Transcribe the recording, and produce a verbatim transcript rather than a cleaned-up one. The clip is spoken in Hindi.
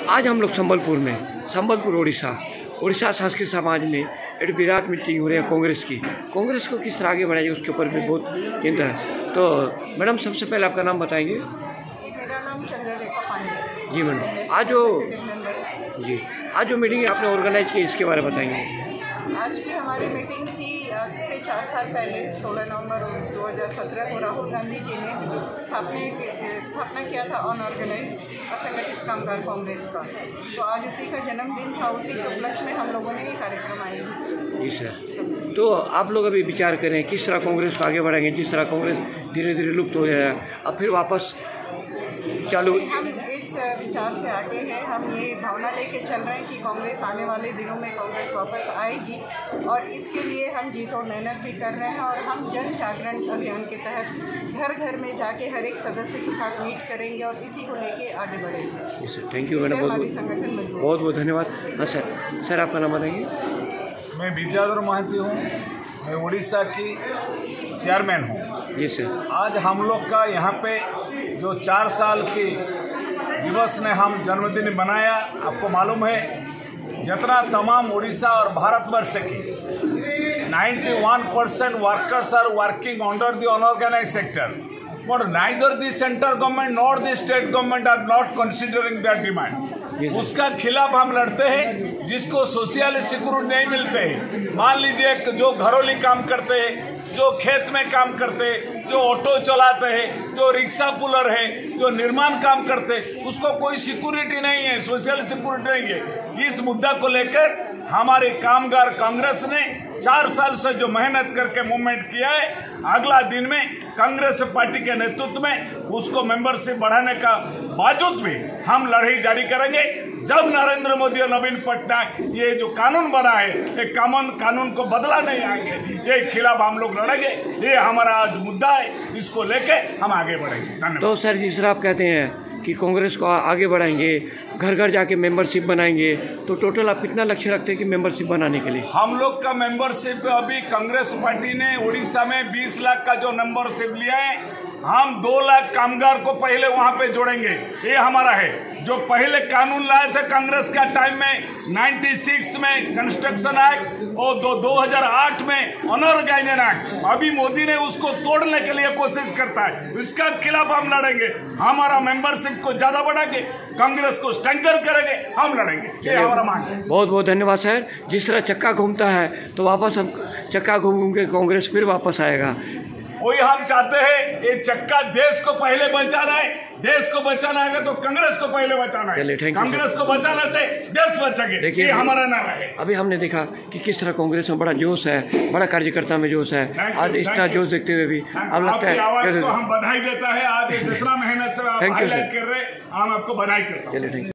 आज हम लोग संबलपुर में, संबलपुर उड़ीसा उड़ीसा सांस्कृतिक समाज में एक विराट मीटिंग हो रही है कांग्रेस की। कांग्रेस को किस तरह आगे बढ़ाएगी उसके ऊपर भी बहुत चिंता है। तो मैडम सबसे पहले आपका नाम बताएंगे। मेरा नाम चंद्ररेखा पांडे। जी मैडम, आज जो जी आज जो मीटिंग आपने ऑर्गेनाइज की इसके बारे में बताएंगे। आज की हमारी मीटिंग थी आज से चार साल पहले सोलह नवंबर दो हज़ार सत्रह को राहुल गांधी जी ने स्थापना स्थापना किया था अनऑर्गेनाइज असंगठित कामगार कांग्रेस का। तो आज उसी का जन्मदिन था, उसी के उपलक्ष्य में हम लोगों ने ये कार्यक्रम आयोजित। जी सर, तो आप लोग अभी विचार करें किस तरह कांग्रेस को आगे बढ़ाएंगे। जिस तरह कांग्रेस धीरे धीरे लुप्त हो गया है, अब फिर वापस चालू। हम इस विचार से आगे हैं, हम ये भावना लेके चल रहे हैं कि कांग्रेस आने वाले दिनों में कांग्रेस वापस आएगी और इसके लिए हम जी तोड़ मेहनत भी कर रहे हैं। और हम जन जागरण अभियान के तहत घर घर में जाके हर एक सदस्य के साथ मीट करेंगे और इसी को लेके आगे बढ़ेंगे। सर थैंक यू मैडम, बहुत बहुत बहुत धन्यवाद। हाँ सर, सर आपका नाम बताएंगे। मैं विद्याधर महंती हूँ, मैं उड़ीसा की चेयरमैन हूँ। जी सर, आज हम लोग का यहाँ पे जो चार साल की दिवस ने हम जन्मदिन बनाया, आपको मालूम है जितना तमाम उड़ीसा और भारतवर्ष की इक्यानवे percent workers are working under the unorganised sector, but neither the central government nor the state government are not considering their demand. उसका खिलाफ हम लड़ते हैं। जिसको सोशल सिक्योरिटी नहीं मिलते हैं, मान लीजिए जो घरोली काम करते हैं, जो खेत में काम करते हैं, जो ऑटो चलाते हैं, जो रिक्शा पुलर है, जो निर्माण काम करते हैं, उसको कोई सिक्योरिटी नहीं है, सोशल सिक्योरिटी नहीं है। इस मुद्दा को लेकर हमारे कामगार कांग्रेस ने चार साल से जो मेहनत करके मूवमेंट किया है, अगला दिन में कांग्रेस पार्टी के नेतृत्व में उसको मेंबरशिप बढ़ाने का बावजूद भी हम लड़ाई जारी करेंगे। जब नरेंद्र मोदी और नवीन पटनायक ये जो कानून बना है, ये कानून कानून को बदला नहीं आएंगे, ये खिलाफ हम लोग लड़ेंगे। ये हमारा आज मुद्दा है, इसको लेके हम आगे बढ़ेंगे। धन्यवाद। तो सर जिस तरह आप कहते हैं कि कांग्रेस को आगे बढ़ाएंगे, घर घर जाके मेंबरशिप बनाएंगे, तो टोटल आप कितना लक्ष्य रखते हैं कि मेंबरशिप बनाने के लिए? हम लोग का मेंबरशिप अभी कांग्रेस पार्टी ने उड़ीसा में बीस लाख का जो मेंबरशिप लिया है, हम दो लाख कामगार को पहले वहां पे जोड़ेंगे। ये हमारा है। जो पहले कानून लाए थे कांग्रेस का टाइम में छियानवे में कंस्ट्रक्शन एक्ट और दो, दो हज़ार आठ में अनऑर्गेनाइज्ड एक्ट, अभी मोदी ने उसको तोड़ने के लिए कोशिश करता है। इसका खिलाफ हम लड़ेंगे। हमारा मेंबरशिप को ज्यादा बढ़ाएंगे, कांग्रेस को स्ट्रेंथन करेंगे, हम लड़ेंगे। ये हमारा मांग है। बहुत बहुत धन्यवाद सर। जिस तरह चक्का घूमता है तो वापस हम चक्का घूम घूम के कांग्रेस फिर वापस आएगा। वही हम चाहते हैं। ये चक्का देश को पहले बचाना है, देश को बचाना है तो कांग्रेस को पहले बचाना है। कांग्रेस को बचाने से देश बचेंगे। देखिए हमारा नारा है। अभी हमने देखा कि किस तरह कांग्रेस में बड़ा जोश है, बड़ा कार्यकर्ता में जोश है। आज इतना जोश देखते हुए भी अब लगता है आवाज को हम बधाई देता है। आज जितना मेहनत से आप हाईलाइट कर रहे हैं, हम आपको बधाई करता हूँ।